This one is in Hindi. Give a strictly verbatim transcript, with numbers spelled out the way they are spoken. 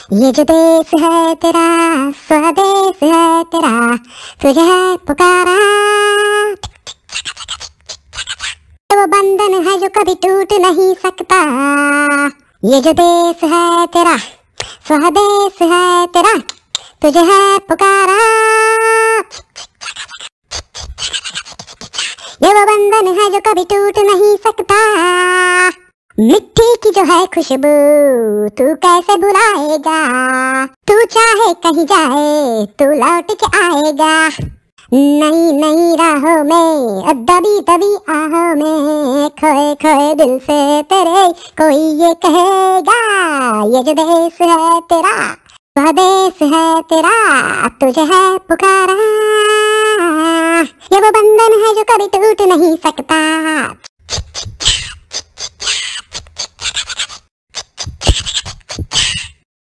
ये जो देश है तेरा, स्वदेश है तेरा, तुझे है पुकारा। वो बंधन है जो कभी टूट नहीं सकता। ये जो देश है तेरा, स्वदेश है तेरा, तुझे है पुकारा। ये वो बंधन है जो कभी टूट नहीं सकता। मिट्टी की जो है खुशबू तू कैसे भुलाएगा। तू चाहे कहीं जाए तू लौट के आएगा। नई नई राहों में दबी दबी आहों में खोए खोए दिल से तेरे कोई ये कहेगा। ये जो देश है तेरा, स्वदेश है तेरा, तुझे है पुकारा। ये वो बंधन है जो कभी टूट नहीं सकता।